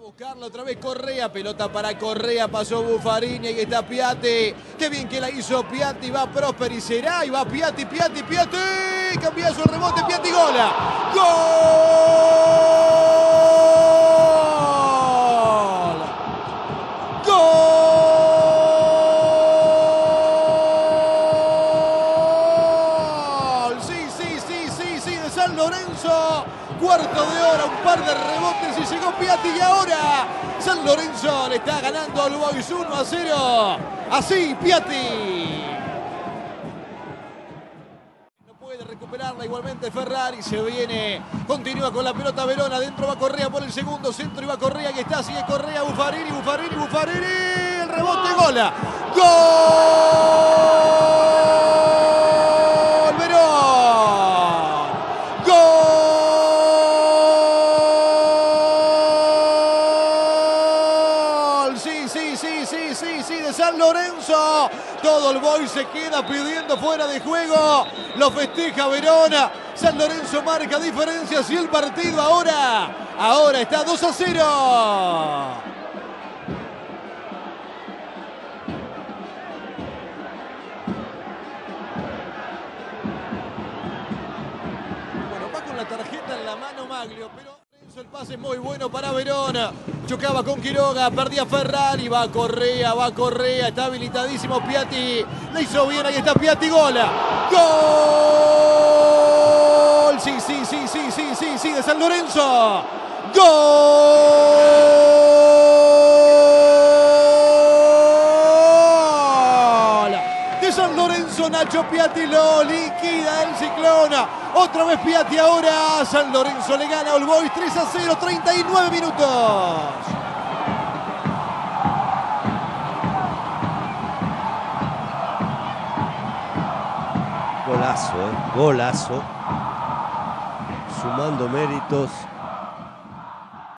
Buscarla otra vez Correa, pelota para Correa, pasó Buffarini, ahí está Piatti, qué bien que la hizo Piatti, va Prosperi, será, y va Piatti, cambiazo el rebote, Piatti, gola, gol, sí, de San Lorenzo. Cuarto de hora, un par de rebotes y llegó Piatti y ahora San Lorenzo le está ganando al Boys 1-0. Así, Piatti. No puede recuperarla igualmente Ferrari, se viene, continúa con la pelota Verona, adentro va Correa por el segundo centro y va Correa, que está, sigue Correa, Buffarini, el rebote, gola. ¡Gol! Verón. ¡Gol! Sí, de San Lorenzo. Todo el Boys se queda pidiendo fuera de juego. Lo festeja Verona. San Lorenzo marca diferencias y el partido ahora está 2-0. Bueno, va con la tarjeta en la mano Maglio, pero el pase es muy bueno para Verona. Chocaba con Quiroga, perdía Ferrari, va Correa, está habilitadísimo Piatti. Le hizo bien, ahí está Piatti, gola. ¡Gol! Sí, de San Lorenzo. ¡Gol! De San Lorenzo, Nacho Piatti lo liquida el Ciclón. Otra vez Piatti ahora. San Lorenzo le gana al Boys 3-0, 39 minutos. Golazo, golazo. Sumando méritos